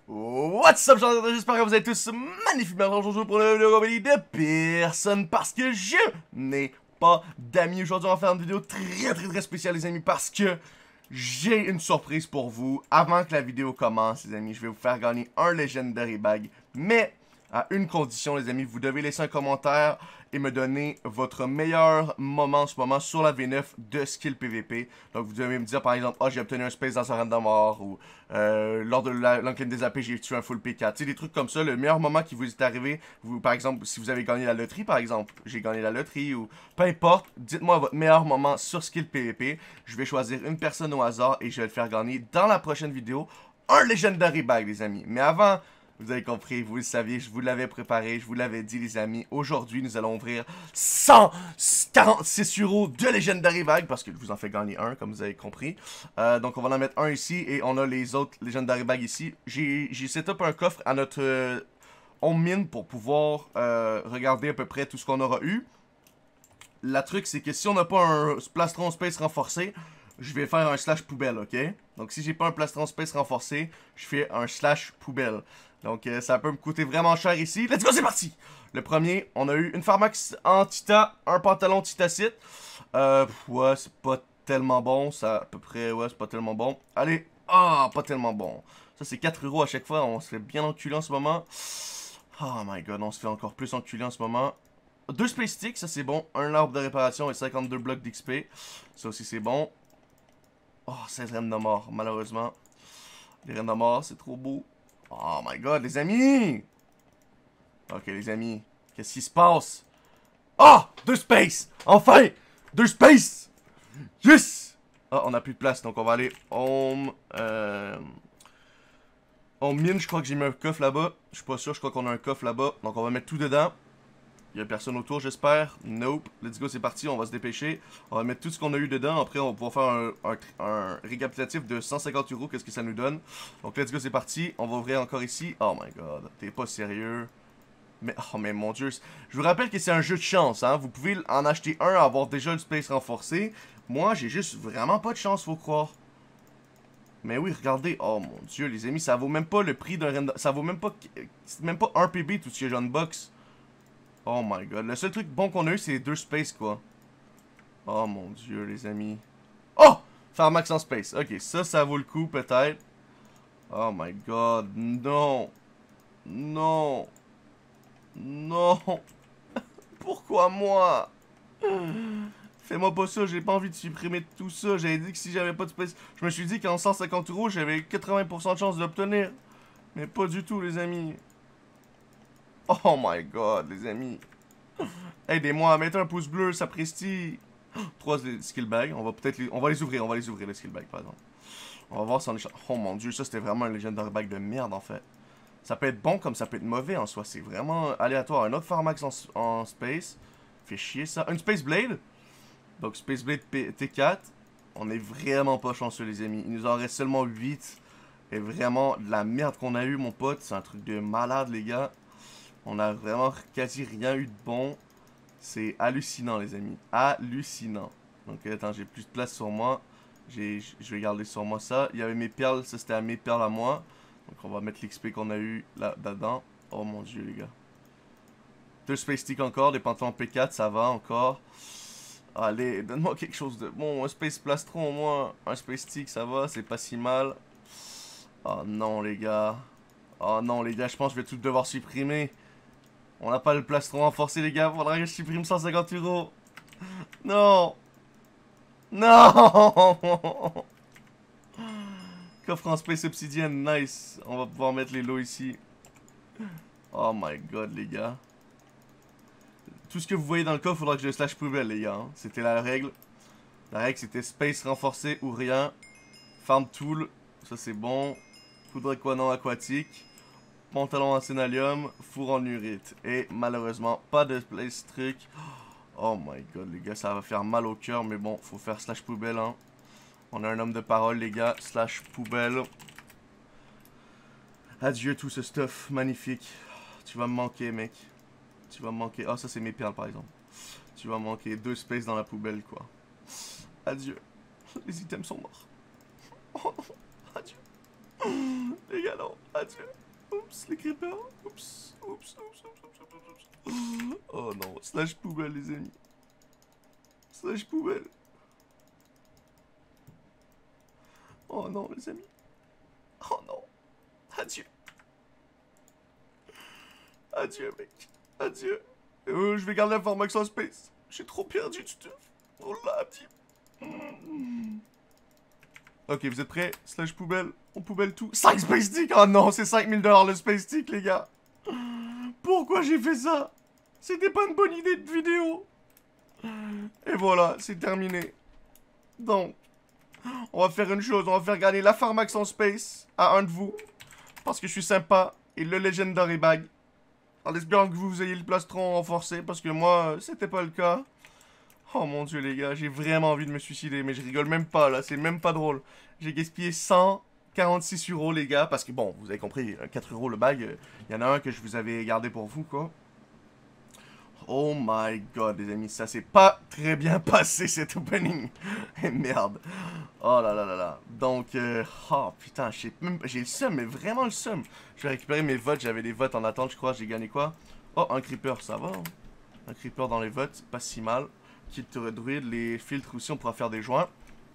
What's up, gens, j'espère que vous êtes tous magnifiquement aujourd'hui pour le vidéo comédie de personne parce que je n'ai pas d'amis. Aujourd'hui, on va faire une vidéo très spéciale, les amis, parce que j'ai une surprise pour vous. Avant que la vidéo commence, les amis, je vais vous faire gagner un Legendary Bag, mais à une condition, les amis, vous devez laisser un commentaire et me donner votre meilleur moment en ce moment sur la V9 de skill PVP. Donc vous devez me dire par exemple, oh j'ai obtenu un space dans un random mort, ou lors de l'encline des AP j'ai tué un full P4. Tu sais, des trucs comme ça, le meilleur moment qui vous est arrivé, vous, par exemple, si vous avez gagné la loterie par exemple, j'ai gagné la loterie ou peu importe, dites-moi votre meilleur moment sur skill PVP. Je vais choisir une personne au hasard et je vais le faire gagner dans la prochaine vidéo un Legendary Bag, les amis. Mais avant... Vous avez compris, vous le saviez, je vous l'avais préparé, je vous l'avais dit les amis. Aujourd'hui, nous allons ouvrir 146 € de Legendary Bag, parce que je vous en fais gagner un, comme vous avez compris. Donc on va en mettre un ici, et on a les autres Legendary Bag ici. J'ai setup un coffre à notre home mine pour pouvoir regarder à peu près tout ce qu'on aura eu. La truc, c'est que si on n'a pas un plastron space renforcé, je vais faire un slash poubelle, ok? Donc si j'ai pas un plastron space renforcé, je fais un slash poubelle. Donc ça peut me coûter vraiment cher ici. Let's go, c'est parti! Le premier, on a eu une Pharmax en Tita, un pantalon Titacite. Ouais, c'est pas tellement bon, ça à peu près, ouais, c'est pas tellement bon. Allez, pas tellement bon. Ça c'est 4 € à chaque fois, on se fait bien enculer en ce moment. Oh my god, on se fait encore plus enculer en ce moment. 2 Space Sticks, ça c'est bon. Un arbre de réparation et 52 blocs d'XP. Ça aussi c'est bon. Oh, 16 reines de mort, malheureusement. Les reines de mort, c'est trop beau. Oh my god, les amis! Ok, les amis, qu'est-ce qui se passe? Ah! 2 space! Enfin! 2 space! Yes! Ah, on a plus de place, donc on va aller home. Home mine, je crois que j'ai mis un coffre là-bas. Je suis pas sûr, je crois qu'on a un coffre là-bas. Donc on va mettre tout dedans. Il y a personne autour, j'espère. Nope. Let's go, c'est parti. On va se dépêcher. On va mettre tout ce qu'on a eu dedans. Après, on va pouvoir faire un récapitulatif de 150 €. Qu'est-ce que ça nous donne? Donc, let's go, c'est parti. On va ouvrir encore ici. Oh my god. T'es pas sérieux. Mais, oh, mais mon dieu. Je vous rappelle que c'est un jeu de chance, hein. Vous pouvez en acheter un, avoir déjà le space renforcé. Moi, j'ai juste vraiment pas de chance, faut croire. Mais oui, regardez. Oh mon dieu, les amis, ça vaut même pas le prix d'un random. Ça vaut même pas. C'est même pas 1 PB tout ce que j'ai unbox. Oh my god. Le seul truc bon qu'on a eu, c'est les 2 space, quoi. Oh mon dieu, les amis. Oh! Pharmax en space. Ok, ça vaut le coup, peut-être. Oh my god. Non. Non. Non. Pourquoi moi? Fais-moi pas ça, j'ai pas envie de supprimer tout ça. J'avais dit que si j'avais pas de space... Je me suis dit qu'en 150 €, j'avais 80% de chance d'obtenir. Mais pas du tout, les amis. Oh my god, les amis. Aidez-moi, mettez un pouce bleu, ça presti. 3 skill bags, on va peut-être les... On va les ouvrir, les skill bags, par exemple. On va voir si on est... Oh mon dieu, ça c'était vraiment un legendary bag de merde, en fait. Ça peut être bon comme ça peut être mauvais en soi, c'est vraiment aléatoire. Un autre Pharmax en space. Fait chier ça. Une Space Blade. Donc Space Blade T4. On est vraiment pas chanceux, les amis. Il nous en reste seulement 8. Et vraiment, de la merde qu'on a eu, mon pote. C'est un truc de malade, les gars. On a vraiment quasi rien eu de bon. C'est hallucinant, les amis. Hallucinant. Donc, attends, j'ai plus de place sur moi. Je vais garder sur moi ça. Il y avait mes perles. Ça, c'était à mes perles à moi. Donc, on va mettre l'XP qu'on a eu là-dedans. Oh mon dieu, les gars. 2 Space Stick encore. Des pantalons P4, ça va encore. Allez, donne-moi quelque chose de bon. Un Space Plastron, au moins. Un Space Stick, ça va. C'est pas si mal. Oh non, les gars. Oh non, les gars, je pense que je vais tout devoir supprimer. On n'a pas le plastron renforcé, les gars. Faudra que je supprime 150 €. Non. Non. Coffre en space obsidienne, nice. On va pouvoir mettre les lots ici. Oh my god, les gars. Tout ce que vous voyez dans le coffre, faudra que je le slash poubelle, les gars. Hein. C'était la règle. La règle, c'était space renforcé ou rien. Farm tool, ça c'est bon. Poudre aquanon aquatique. Pantalon en sénalium, four en urite. Et malheureusement, pas de place truc. Oh my god, les gars, ça va faire mal au cœur. Mais bon, faut faire slash poubelle, hein. On a un homme de parole, les gars. Slash poubelle. Adieu tout ce stuff magnifique. Tu vas me manquer, mec. Tu vas me manquer. Ah, ça, c'est mes perles, par exemple. Tu vas me manquer 2 spaces dans la poubelle, quoi. Adieu. Les items sont morts. Oh non. Adieu. Les gars, non, adieu. Oups, les creepers. Oups, oups, oups, oups, oups, oups, oups. Oh non, slash poubelle, les amis. Slash poubelle. Oh non, les amis. Oh non. Adieu. Adieu, mec. Adieu. Je vais garder la formation space. J'ai trop perdu du stuff. Oh là, petit. Ok, vous êtes prêts? Slash poubelle. On poubelle tout. 5 space stick. Oh non, c'est 5000 $ le space stick, les gars. Pourquoi j'ai fait ça? C'était pas une bonne idée de vidéo. Et voilà, c'est terminé. Donc, on va faire une chose. On va faire gagner la Pharmax en space à un de vous. Parce que je suis sympa. Et le Legendary Bag. En espérant que vous ayez le plastron renforcé. Parce que moi, c'était pas le cas. Oh mon dieu, les gars. J'ai vraiment envie de me suicider. Mais je rigole même pas, là. C'est même pas drôle. J'ai gaspillé 146 €, les gars. Parce que, bon, vous avez compris. 4 € le bag. Il y en a un que je vous avais gardé pour vous, quoi. Oh my god, les amis, ça s'est pas très bien passé, cet opening. Et merde. Oh là là là là. Donc, oh putain, j'ai le seum, mais vraiment le seum. Je vais récupérer mes votes, j'avais des votes en attente, je crois, j'ai gagné quoi? Oh, un creeper, ça va. Hein? Un creeper dans les votes, pas si mal. Kit druide, les filtres aussi, on pourra faire des joints.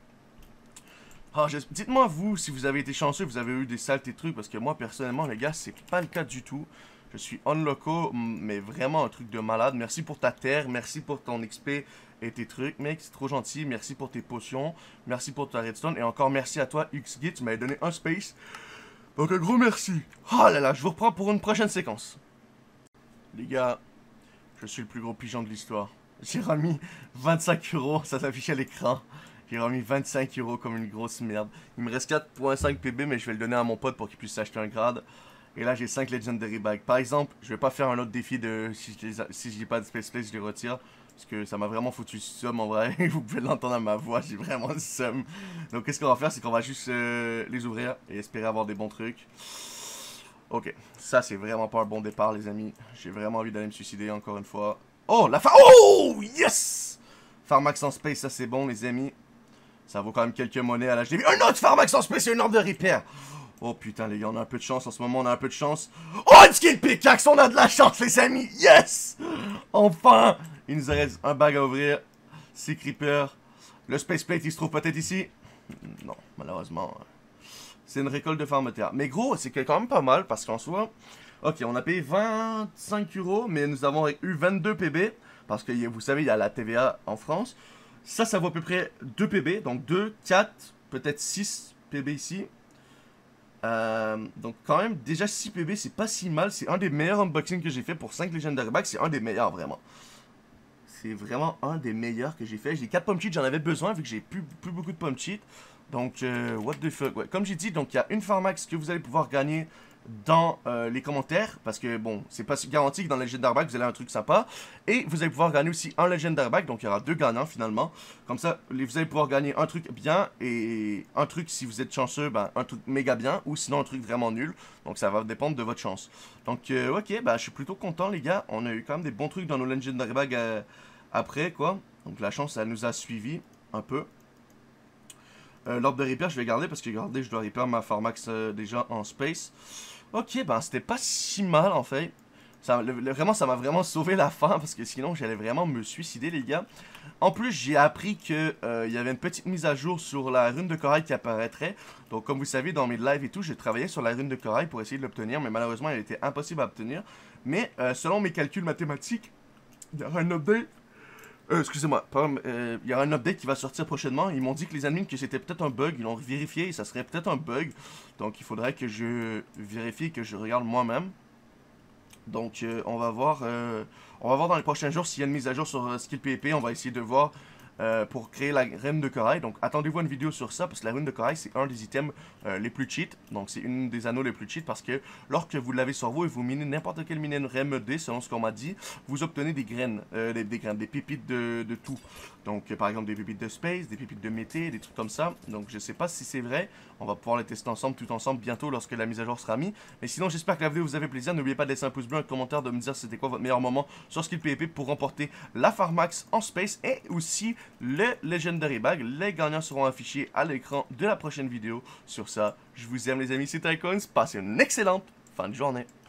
Oh, dites-moi, vous, si vous avez été chanceux, vous avez eu des saletés trucs, parce que moi, personnellement, les gars, c'est pas le cas du tout. Je suis unloco, mais vraiment un truc de malade. Merci pour ta terre, merci pour ton XP et tes trucs, mec, c'est trop gentil. Merci pour tes potions, merci pour ta redstone. Et encore merci à toi, XGit, tu m'avais donné un space. Donc un gros merci. Oh là là, je vous reprends pour une prochaine séquence. Les gars, je suis le plus gros pigeon de l'histoire. J'ai remis 25 €, ça s'affiche à l'écran. J'ai remis 25 € comme une grosse merde. Il me reste 4.5 PB, mais je vais le donner à mon pote pour qu'il puisse s'acheter un grade. Et là, j'ai 5 Legendary Bags. Par exemple, je vais pas faire un autre défi de... Si j'ai pas de Space Place, je les retire. Parce que ça m'a vraiment foutu le seum, en vrai. Vous pouvez l'entendre à ma voix, j'ai vraiment le seum. Donc, qu'est-ce qu'on va faire? C'est qu'on va juste les ouvrir et espérer avoir des bons trucs. Ok, ça, c'est vraiment pas un bon départ, les amis. J'ai vraiment envie d'aller me suicider, encore une fois. Oh, Oh, yes! Pharmax en Space, ça, c'est bon, les amis. Ça vaut quand même quelques monnaies à l'HDV. Un autre Pharmax en Space et une ordre de repair! Oh putain les gars, on a un peu de chance en ce moment, on a un peu de chance. Oh, une skin pickaxe, on a de la chance les amis, yes! Enfin! Il nous reste un bag à ouvrir, 6 creepers. Le space plate il se trouve peut-être ici? Non, malheureusement. C'est une récolte de farm terre. Mais gros, c'est quand même pas mal parce qu'en soi... Ok, on a payé 25 €, mais nous avons eu 22 PB. Parce que vous savez, il y a la TVA en France. Ça vaut à peu près 2 PB, donc 2, 4, peut-être 6 PB ici. Donc quand même, déjà 6 PB, c'est pas si mal. C'est un des meilleurs unboxings que j'ai fait pour 5 Legendary Bags. C'est un des meilleurs, vraiment. C'est vraiment un des meilleurs que j'ai fait. J'ai 4 pommes cheats, j'en avais besoin vu que j'ai plus beaucoup de pommes cheats. Donc, what the fuck, ouais. Comme j'ai dit, donc il y a une Pharmax que vous allez pouvoir gagner dans les commentaires. Parce que, bon, c'est pas garanti que dans le Legendary Bag, vous allez avoir un truc sympa. Et vous allez pouvoir gagner aussi un Legendary Bag. Donc, il y aura 2 gagnants, finalement. Comme ça, vous allez pouvoir gagner un truc bien. Et un truc, si vous êtes chanceux, ben, un truc méga bien. Ou sinon, un truc vraiment nul. Donc, ça va dépendre de votre chance. Donc, ok, bah, je suis plutôt content, les gars. On a eu quand même des bons trucs dans nos Legendary Bag après, quoi. Donc, la chance, ça nous a suivi un peu. L'ordre de repair, je vais garder parce que regardez, je dois repair ma Pharmax déjà en space. Ok, ben c'était pas si mal en fait. Vraiment, ça m'a vraiment sauvé la fin parce que sinon j'allais vraiment me suicider, les gars. En plus, j'ai appris que il y avait une petite mise à jour sur la rune de corail qui apparaîtrait. Donc, comme vous savez, dans mes lives et tout, j'ai travaillé sur la rune de corail pour essayer de l'obtenir, mais malheureusement, elle était impossible à obtenir. Mais selon mes calculs mathématiques, il y aura un update. Excusez-moi, il y aura un update qui va sortir prochainement. Ils m'ont dit que les admins que c'était peut-être un bug, ils l'ont vérifié et ça serait peut-être un bug. Donc il faudrait que je vérifie et que je regarde moi-même. Donc on va voir dans les prochains jours s'il y a une mise à jour sur Skill PvP. On va essayer de voir pour créer la rune de corail. Donc attendez-vous à une vidéo sur ça parce que la rune de corail c'est un des items les plus cheat. Donc c'est une des anneaux les plus cheat parce que lorsque vous l'avez sur vous et vous minez n'importe quel minerai MED selon ce qu'on m'a dit, vous obtenez des graines, des pépites de tout. Donc par exemple des pépites de space, des pépites de mété, des trucs comme ça. Donc je sais pas si c'est vrai. On va pouvoir les tester ensemble, tout ensemble bientôt lorsque la mise à jour sera mise. Mais sinon j'espère que la vidéo vous a fait plaisir. N'oubliez pas de laisser un pouce bleu, un commentaire, de me dire c'était quoi votre meilleur moment sur Skill PvP pour remporter la Pharmax en space et aussi le Legendary Bag. Les gagnants seront affichés à l'écran de la prochaine vidéo. Sur ça, je vous aime les amis, c'est Tycoons. Passez une excellente fin de journée.